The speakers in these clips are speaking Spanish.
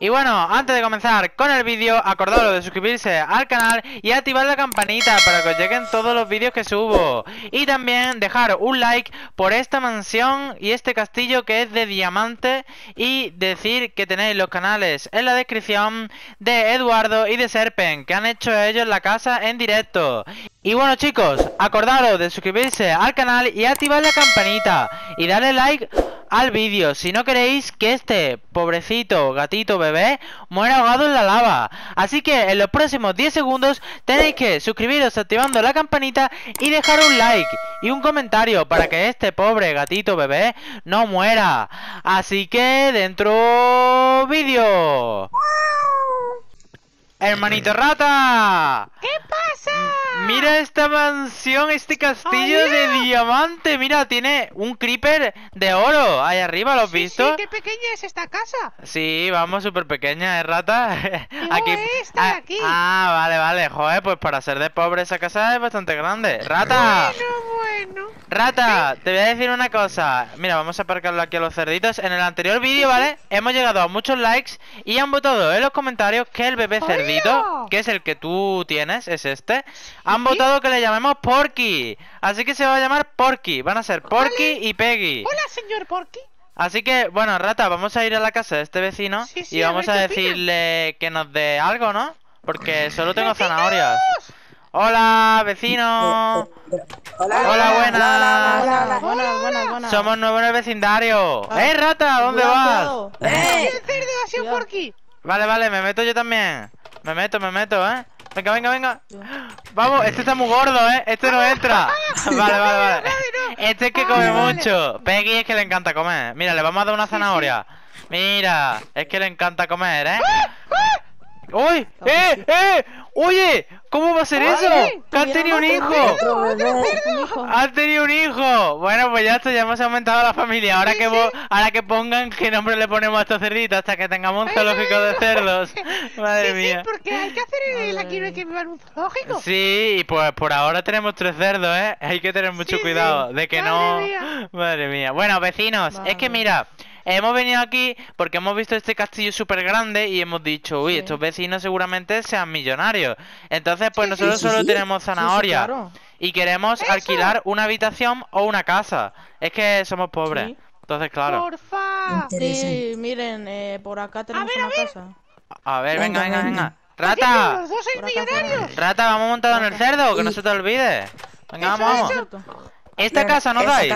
Y bueno, antes de comenzar con el vídeo, acordaros de suscribirse al canal y activar la campanita para que os lleguen todos los vídeos que subo. Y también dejar un like por esta mansión y este castillo que es de diamante. Y decir que tenéis los canales en la descripción de Eduardo y de Serpen, que han hecho ellos la casa en directo. Y bueno chicos, acordaros de suscribirse al canal y activar la campanita y darle like al vídeo si no queréis que este pobrecito gatito bebé muera ahogado en la lava. Así que en los próximos 10 segundos tenéis que suscribiros activando la campanita y dejar un like y un comentario para que este pobre gatito bebé no muera. Así que dentro vídeo. ¡Hermanito rata! ¿Qué pasa? Mira esta mansión, este castillo de diamante. Mira, tiene un creeper de oro ahí arriba, ¿lo has visto? Sí, qué pequeña es esta casa. Sí, vamos, súper pequeña, rata. Aquí, esta de aquí. Vale, joder, pues para ser de pobre esa casa es bastante grande. ¡Rata! Bueno. Rata, te voy a decir una cosa. Mira, vamos a aparcarlo aquí a los cerditos. En el anterior vídeo, ¿vale? Hemos llegado a muchos likes y han votado en los comentarios que el bebé cerdito, que es el que tú tienes, es este, han votado que le llamemos Porky. Así que se va a llamar Porky. Van a ser Porky y Peggy. Hola, señor Porky. Así que, bueno, rata, vamos a ir a la casa de este vecino y vamos a decirle que nos dé algo, ¿no? Porque solo tengo zanahorias. Hola, vecino. Hola, buenas. Somos nuevos en el vecindario. Rata! ¿Dónde vas? El cerdo ha sido Porky. Vale, me meto yo también. Me meto, ¿eh? Venga. Vamos, este está muy gordo, ¿eh? Este no entra. Vale. Este es que come mucho. Peggy es que le encanta comer. Mira, le vamos a dar una zanahoria. Mira, es que le encanta comer, ¿eh? ¡Uy! Oye, ¿cómo va a ser eso? ¡Que han tenido un hijo! ¡Han tenido un hijo! Bueno, pues ya está, ya hemos aumentado la familia. Ahora que pongan qué nombre le ponemos a estos cerditos hasta que tengamos un zoológico de cerdos. Madre mía. Sí, porque hay que hacer aquí no hay que vivir un zoológico. Sí, y pues por ahora tenemos 3 cerdos, ¿eh? Hay que tener mucho cuidado de que no... Madre mía. Bueno, vecinos, es que mira... Hemos venido aquí porque hemos visto este castillo súper grande y hemos dicho, uy, estos vecinos seguramente sean millonarios. Entonces, pues nosotros solo tenemos zanahoria y queremos alquilar una habitación o una casa. Es que somos pobres. Entonces, claro. Porfa. Sí, miren, por acá tenemos una casa. A ver, venga. Rata. Los dos sois millonarios. Rata, vamos montado en el cerdo, que no se te olvide. Venga, vamos. Esta casa no dais.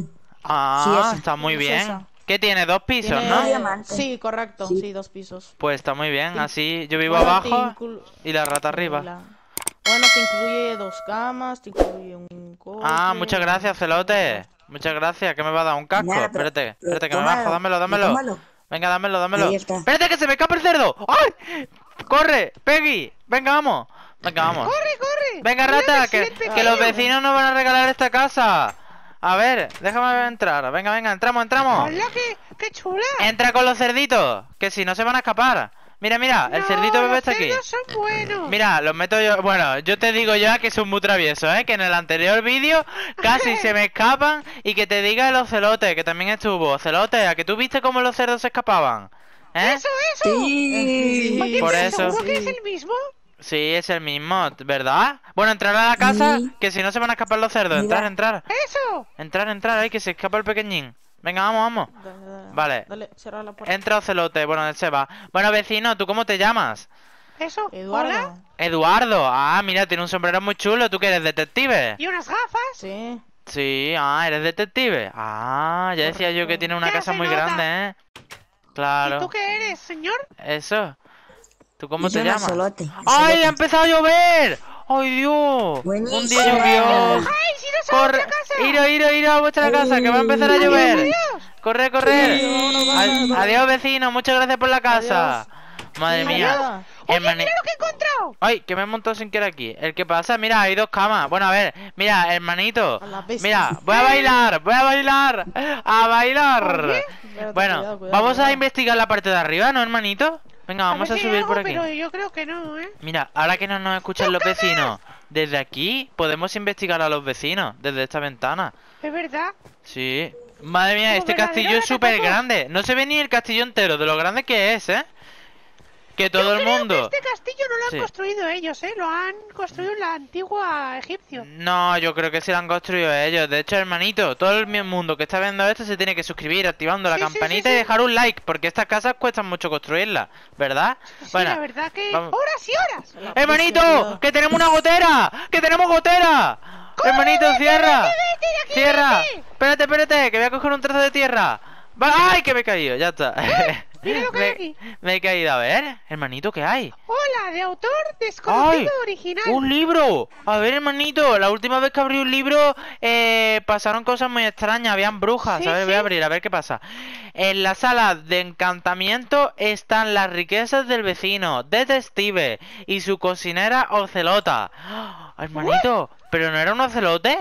Está muy bien. ¿Qué tiene? ¿2 pisos, no? Sí, correcto, sí, 2 pisos. Pues está muy bien, así yo vivo abajo y la rata arriba. Bueno, te incluye 2 camas, te incluye un coche. Muchas gracias, celote. Muchas gracias, que me va a dar un casco. Espérate, que me bajo, dámelo. Venga, dámelo. Espérate, que se me escapa el cerdo. ¡Ay! ¡Corre, Peggy! Venga, vamos. Corre. Venga, rata, que los vecinos nos van a regalar esta casa. A ver, déjame entrar. Venga, entramos. Hola, qué chula. Entra con los cerditos, que si no se van a escapar. Mira, el cerdito bebé está aquí. Los cerdos son buenos. Mira, los meto yo. Bueno, yo te digo ya que son muy traviesos, ¿eh? Que en el anterior vídeo casi se me escapan. Y que te diga los celotes, que también estuvo. Celote, ¿a que tú viste cómo los cerdos se escapaban? Eso. Sí. Oye, por pero eso. ¿seguro que es el mismo? Sí, es el mismo, ¿verdad? Bueno, entrar a la casa, que si no se van a escapar los cerdos. Entrar. Eso. Entrar, ahí, que se escapa el pequeñín. Venga, vamos. Vale. Dale, cierra la puerta. Entra Ocelote, bueno, él se va. Bueno, vecino, ¿tú cómo te llamas? Eso. Eduardo. Hola. Eduardo. Mira, tiene un sombrero muy chulo. ¿Tú que eres detective? ¿Y unas gafas? Sí. Sí, eres detective. Ya decía yo que tiene una Ya casa se muy nota. grande, ¿eh? Claro. ¿Y tú qué eres, señor? Eso. ¿Tú cómo te Yo llamas? Ocelote. ¡Ay, ha empezado a llover! ¡Ay, Dios! Buenísimo. Un día lluvioso. ¡Ay, si no sabes Corre, la casa! ir a vuestra casa, que va a empezar a llover. Adiós. Corre. Adiós, vecino, muchas gracias por la casa. Madre mía. Oye, mira lo que he encontrado. Ay, que me he montado sin querer aquí. El que pasa, mira, hay 2 camas. Bueno, a ver, mira, hermanito. Mira, voy a bailar. A bailar. Bueno, vamos a investigar la parte de arriba, ¿no, hermanito? Venga, vamos a subir por aquí. Pero yo creo que no, ¿eh? Mira, ahora que no nos escuchan los vecinos, desde aquí podemos investigar a los vecinos, desde esta ventana. ¿Es verdad? Sí. Madre mía, Como este verdadero castillo es súper tampoco. grande. No se ve ni el castillo entero, de lo grande que es, ¿eh? que todo el Creo mundo... que este castillo no lo han Sí. construido ellos, ¿eh? Lo han construido en la antigua Egipcio. No, yo creo que sí lo han construido ellos. De hecho, hermanito, todo el mundo que está viendo esto se tiene que suscribir activando la Sí, sí, campanita sí, y sí. dejar un like, porque estas casas cuestan mucho construirlas, ¿verdad? Sí, Bueno, la verdad que... vamos. ¡Horas y horas! ¡Hermanito! ¡Que tenemos una gotera! ¡Que tenemos gotera! ¡Hermanito, cierra! ¡Cierra! Espérate, espérate, que voy a coger un trozo de tierra. ¡Ay, que me he caído! Ya está. Mira lo que hay aquí. Me he caído. A ver, hermanito, ¿qué hay? Hola, de autor desconocido ¡Ay! original. ¡Un libro! A ver, hermanito, la última vez que abrí un libro pasaron cosas muy extrañas, habían brujas. Sí, A ver, voy a sí. abrir, a ver qué pasa. En la sala de encantamiento están las riquezas del vecino, detective, y su cocinera Ocelota. ¡Ah! Hermanito, ¿pero no era un ocelote?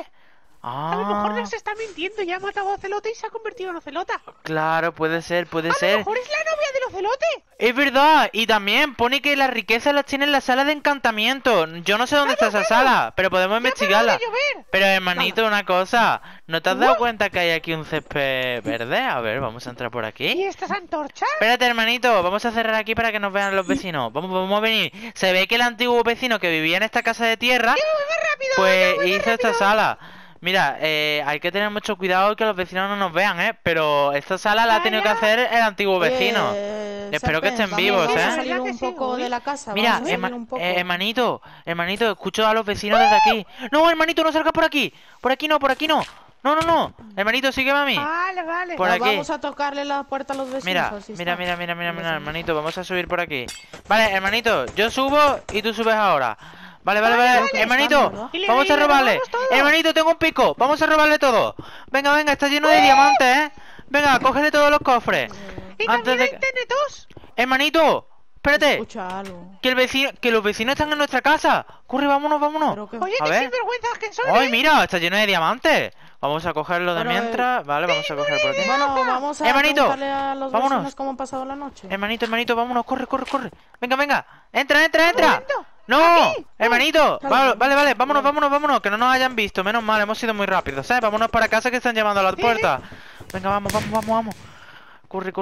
A lo mejor Ah, nos está mintiendo, ya ha matado a Ocelote y se ha convertido en Ocelota. claro, puede ser, puede A lo ser. mejor es la novia del Ocelote. Es verdad, y también pone que las riquezas las tiene en la sala de encantamiento. Yo no sé dónde está esa sala, pero podemos investigarla. de llover. Pero hermanito, una cosa, ¿no te has dado cuenta que hay aquí un césped verde? A ver, vamos a entrar por ¿Y aquí. estas antorchas? Espérate, hermanito, vamos a cerrar aquí para que nos vean los vecinos. Vamos a venir. Se ve que el antiguo vecino que vivía en esta casa de tierra, ¡Más rápido! pues ¡Más hizo esta rápido! sala. Mira, hay que tener mucho cuidado que los vecinos no nos vean, ¿eh? Pero esta sala la ha tenido que hacer el antiguo vecino. Espero que estén vivos, Vamos a ¿eh? salir ¿Verdad un que sí? poco Uy. de la casa. Mira, vamos a salir un poco. hermanito, escucho a los vecinos desde aquí. No, hermanito, no salgas por aquí. Por aquí no, por aquí no. No. Hermanito, sígueme a mí. Vale, vale. Por No, aquí. Vamos a tocarle la puerta a los vecinos. Mira, a ver si mira, están. mira, hermanito, vamos a subir por aquí. Vale, hermanito, yo subo y tú subes ahora. Vale. Hermanito, ¿verdad? Y le- vamos a y le robarle. robamos todo. Hermanito, tengo un pico. Vamos a robarle todo. Venga, está lleno de diamantes, ¿eh? Venga, cógele todos los cofres. Y Antes también de hay que... TNTs. Hermanito, espérate. Escucha algo. Que los vecinos están en nuestra casa. Corre, vámonos. Pero que... Oye, A qué ver. sinvergüenzas que son, ¡Ay, ¿eh? mira! Está lleno de diamantes. Vamos a cogerlo de Pero, mientras. Vale, vamos a coger por aquí. Bueno, vamos a Hermanito, preguntarle a los vámonos. vecinos cómo han pasado la noche. Hermanito, vámonos, corre. Venga. Entra. momento. ¡No! Aquí. Hermanito, Vale. vale, vámonos, que no nos hayan visto. Menos mal, hemos sido muy rápidos, ¿sabes? Vámonos para casa que están llamando a la puerta. Venga, vamos. Corre.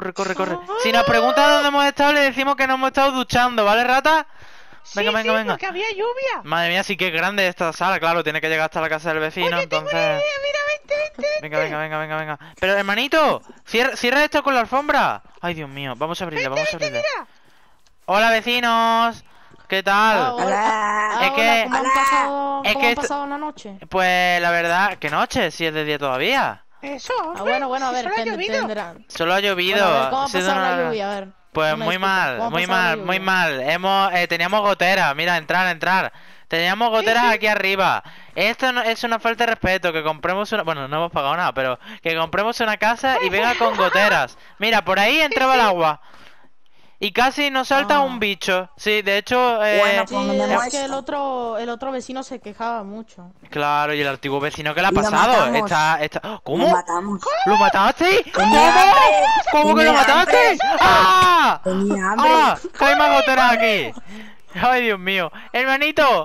Si nos preguntan dónde hemos estado, le decimos que nos hemos estado duchando, ¿vale, rata? Venga. Sí, porque había lluvia. Madre mía, sí que es grande esta sala, claro, tiene que llegar hasta la casa del vecino, Oye, tengo una entonces... idea, mira, vente. Venga. Pero, hermanito, cierra esto con la alfombra. Ay, Dios mío, vamos a abrirla. Mira. Hola, vecinos. ¿Qué tal? Hola. Es que- ¿Cómo han pasado, es cómo que han esto- pasado la noche? Pues la verdad, ¿qué noche? Si es de día todavía. Eso, Ah, hombre, bueno, a si ver, solo ha llovido. entenderán. Solo ha llovido. Bueno, a ver, ¿cómo ha ha sido pasado la una- lluvia? A ver. Pues una muy disculpa, mal, ¿cómo ha muy pasado la mal, muy lluvia? mal. Teníamos goteras, mira, entrar. Teníamos goteras aquí arriba. Esto no, es una falta de respeto, que compremos una... Bueno, no hemos pagado nada, pero que compremos una casa y venga con goteras. Mira, por ahí entraba el agua. Y casi nos salta Ah. un bicho. Sí, de hecho... Bueno, Sí, pues me es que muestro. el otro vecino se quejaba mucho. Claro, y el antiguo vecino, ¿qué le ha Y lo pasado? matamos. Está... ¿Cómo? Lo matamos. ¿Lo mataste? ¿Cómo? Tenía hambre. ¿Cómo que lo Tenía mataste? hambre. ¡Ah! Tenía hambre. ¡Ah! ¡Que hay más goteras aquí! ¡Ay, Dios mío! ¡Hermanito!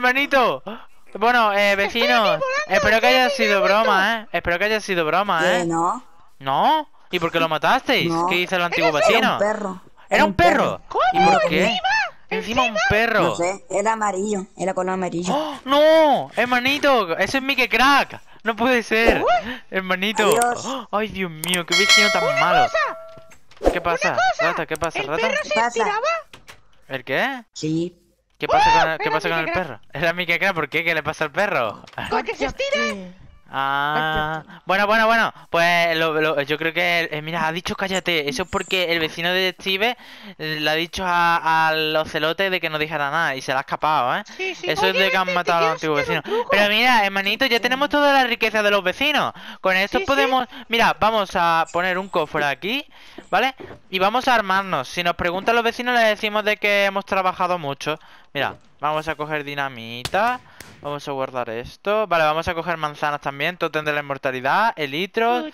Bueno, vecinos, espero que haya sido broma, ¿eh? Espero que haya sido broma, ¿Qué, ¿eh? no? ¿No? ¿Y por qué lo matasteis? No. ¿Qué hizo el antiguo Era vecino? un perro. ¿Era un perro? ¿Y por qué? ¿Encima? Encima un perro. No sé, era amarillo. Era color amarillo. ¡Oh, no! Hermanito, eso es Mickey Crack. No puede ser. Hermanito. Adiós. ¡Oh! Ay, Dios mío, qué vecino tan malo. ¿Qué pasa? Rata, ¿qué pasa, ¿El rata? perro se pasa? estiraba? ¿El qué? Sí. ¿Qué pasa con el, Era Mickey Crack. perro? Era Mickey Crack, ¿por qué? ¿Qué le pasa al perro? Porque se estira. Sí. Ah, bueno, pues yo creo que, mira, ha dicho cállate, eso es porque el vecino de Steve le ha dicho al ocelote de que no dijera nada y se le ha escapado, ¿eh? Sí, sí. Eso Oye, es de que han vente, matado a te los antiguos quiero vecinos. enseñar un truco. Pero mira, hermanito, ya tenemos toda la riqueza de los vecinos. Con esto Sí, sí. podemos, mira, vamos a poner un cofre aquí, ¿vale? Y vamos a armarnos. Si nos preguntan los vecinos, les decimos de que hemos trabajado mucho. Mira, vamos a coger dinamita. Vamos a guardar esto. Vale, vamos a coger manzanas también. Tótem de la inmortalidad. Elitros.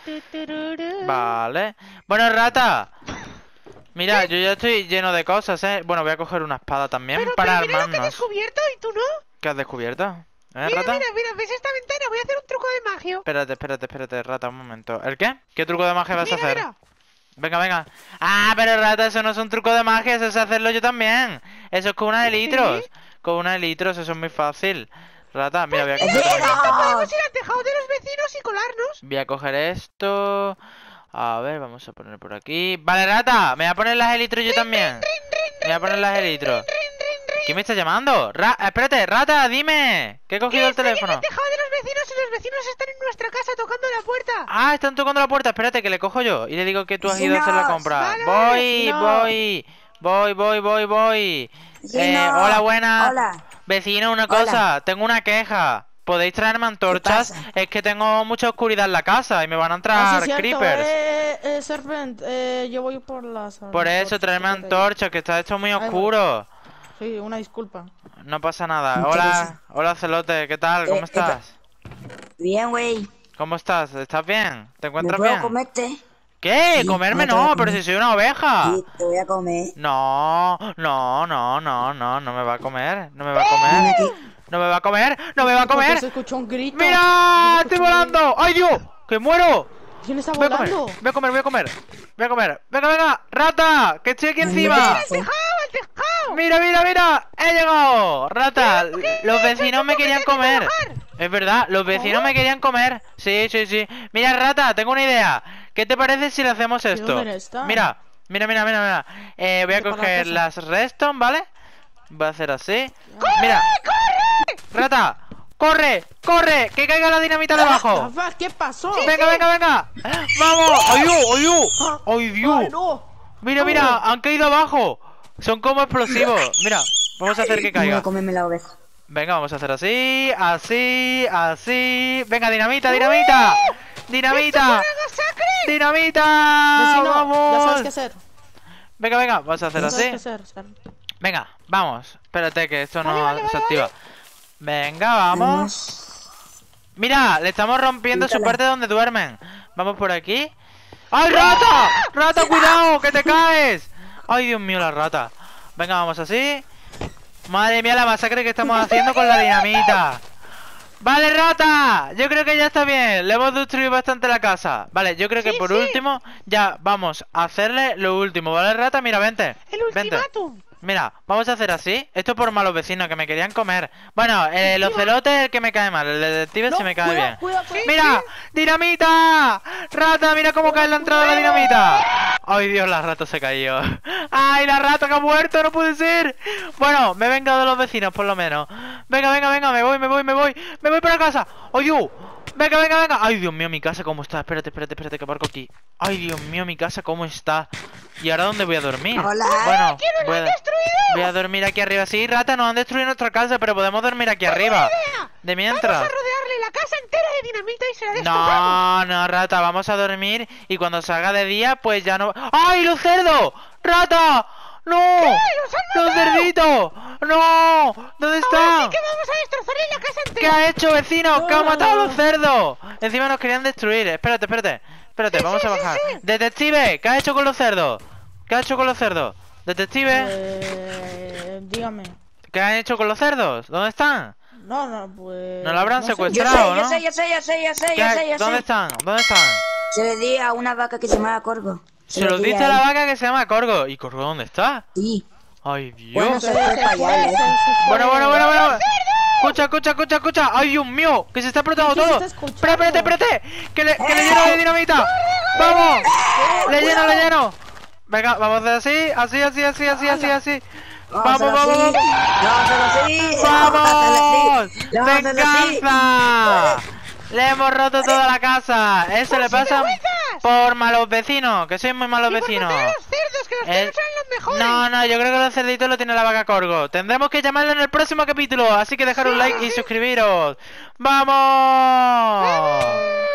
Vale. Bueno, rata. Mira, yo ya estoy lleno de cosas, ¿eh? Bueno, voy a coger una espada también para Pero mira lo que he armarnos. descubierto y tú no. ¿Qué has descubierto? ¿Eh, Mira, rata? mira, ¿ves esta ventana? Voy a hacer un truco de magia. Espérate, rata, un momento. ¿El qué? ¿Qué truco de magia vas a Mira, hacer? mira. Venga, venga. Ah, pero rata, eso no es un truco de magia, eso es hacerlo yo también. Eso es con una de litros. Con una de litros, eso es muy fácil. Rata, mira, voy a coger, Podemos ir al tejado de los vecinos y colarnos. voy a coger esto. A ver, vamos a poner por aquí. Vale, rata, me voy a poner las elitros yo también. Me voy a poner las elitros. ¿Quién me está llamando? Espérate, rata, dime. Que he cogido el teléfono. El tejado de los vecinos y los vecinos están en nuestra casa tocando la puerta. Ah, están tocando la puerta. Espérate, que le cojo yo. Y le digo que tú has ido a hacer la compra. Vale, Voy. Vecino. Hola, buenas. Hola. Vecino, una Hola. cosa. Tengo una queja. ¿Podéis traerme antorchas? pasa? Es que tengo mucha oscuridad en la casa y me van a Ah, entrar sí, cierto, creepers. Serpent, yo voy por las... Por eso, traerme antorchas, que está esto muy oscuro. Sí, una disculpa. No pasa nada. Muchas Hola, gracias. hola, Celote. ¿Qué tal? ¿Cómo estás? Bien, güey. ¿Cómo estás? ¿Estás bien? ¿Te ¿Me encuentras puedo bien? comerte? ¿Qué? Sí, ¿Comerme? no te voy No, a pero comer. si soy una oveja. Sí, te voy a comer. No me va a comer, no me va a Ven comer, aquí. no me va a comer, no me va a Porque comer. se escuchó un grito. ¡Mira! Se ¡Estoy escuchó un volando! ¡Ay, Dios! ¡Que muero! grito. ¿Quién está Voy a comer, volando? voy a comer, voy a comer, voy a comer. Venga, venga, rata, que estoy aquí encima. ¡Al tejado! Mira, he llegado. Rata, los vecinos me querían comer. trabajar. Es verdad, los vecinos me querían comer. Sí. Mira, rata, tengo una idea. ¿Qué te parece si le hacemos esto? dónde está? Mira. Voy a Vete para coger la las redstone, ¿vale? Voy a hacer así. Mira. Rata, corre, que caiga la dinamita debajo. Rafa, ¿qué pasó? Venga. Vamos. ¡Ay, Dios! ¡Ay, Dios! ¡Ay, no! Mira, han caído abajo. Son como explosivos. Mira, vamos a hacer que No voy a caiga. comerme la oveja. Venga, vamos a hacer así. Venga, dinamita. Vecino, ya ¡Vamos! sabes qué hacer. Venga, vamos a hacer Ya sabes qué así. hacer, Serpent. Venga, vamos. Espérate que esto no Vale, se activa. Venga, vamos. Mira, le estamos rompiendo su Quítala. parte donde duermen. Vamos por aquí. ¡Ay, rata! ¡Rata, cuidado! ¡Que te caes! ¡Ay, Dios mío, la rata! Venga, vamos así. Madre mía, la masacre que estamos haciendo con la dinamita. Vale, rata. Yo creo que ya está bien. Le hemos destruido bastante la casa. Vale, yo creo que por último ya vamos a hacerle lo último. ¿Vale, rata? Mira, vente. El Vente. ultimátum. Mira, vamos a hacer así. Esto por malos vecinos que me querían comer. Bueno, el ocelote es el que me cae mal. El detective sí me cae bien. Cuidado. ¡Mira! ¡Dinamita! ¡Rata! ¡Mira cómo cae la entrada de la dinamita! ¡Ay, Dios! La rata se cayó. ¡Ay, la rata que ha muerto! ¡No puede ser! Bueno, me he vengado de los vecinos, por lo menos. Venga. Me voy para casa. ¡Ay, Dios! Venga. ¡Ay, Dios mío, mi casa cómo está! Espérate, que aparco aquí. ¡Ay, Dios mío, mi casa cómo está! ¿Y ahora dónde voy a dormir? Hola. Bueno, voy a dormir aquí arriba. Sí, rata, nos han destruido nuestra casa, pero podemos dormir aquí arriba. De mientras. Vamos a rodearle la casa entera de dinamita y se la destrozamos. No, rata, vamos a dormir y cuando salga de día, pues ya no... ¡Ay, los cerdos! ¡Rata! ¡No! ¡Los cerditos! ¡No! ¿Dónde Así están? que vamos a destrozarle la casa ¿Qué entera. ha hecho, vecino? ¿Qué ha matado a los cerdos? Encima nos querían destruir. Espérate, vamos a bajar. Detective, ¿qué ha hecho con los cerdos? Detective, Dígame. ¿qué han hecho con los cerdos? ¿Dónde están? No, pues... No lo habrán no sé. secuestrado. Yo ¿no? sé. ¿Dónde están? Se le di a una vaca que se llama Corgo. Se lo di dice a a la él. vaca que se llama Corgo. ¿Y Corgo dónde está? Sí. Ay, Dios. Bueno, se fue para allá, ¿eh? Bueno. Escucha. Ay, Dios mío, que se está explotando ¿Qué se todo. está escuchando? Espérate. Que le lleno de dinamita. Vamos. Le lleno. Venga, vamos a hacer así. Vamos. ¡Vamos! ¡Venganza! Le hemos roto toda la casa. Eso le pasa por malos vecinos, que sois muy malos Y por vecinos. matar a los cerdos, que los cerdos son los mejores. No, yo creo que los cerditos lo tiene la vaca Corgo. Tendremos que llamarlo en el próximo capítulo, así que dejar un like y suscribiros. ¡Vamos!